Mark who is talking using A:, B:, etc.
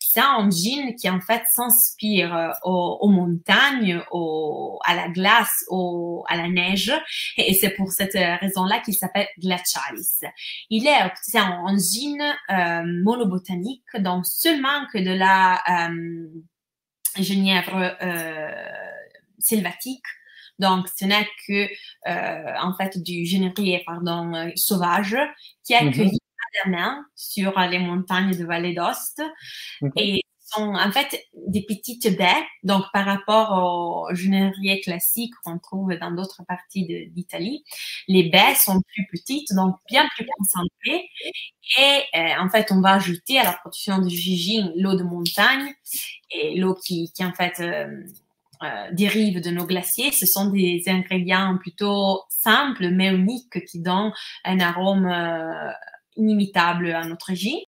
A: C'est un gin qui en fait s'inspire aux montagnes, à la glace, à la neige, et c'est pour cette raison-là qu'il s'appelle Glacialis. C'est un gin monobotanique, donc seulement que de la genièvre sylvatique. Donc, ce n'est que, en fait, du genévrier, sauvage, qui est cueilli à la main sur les montagnes de Vallée d'Aoste. Et sont, en fait, des petites baies. Donc, par rapport au genévrier classique qu'on trouve dans d'autres parties d'Italie, les baies sont plus petites, donc bien plus concentrées. Et, en fait, on va ajouter à la production du gin l'eau de montagne et l'eau qui en fait, dérivent de nos glaciers. Ce sont des ingrédients plutôt simples mais uniques qui donnent un arôme inimitable à notre gin.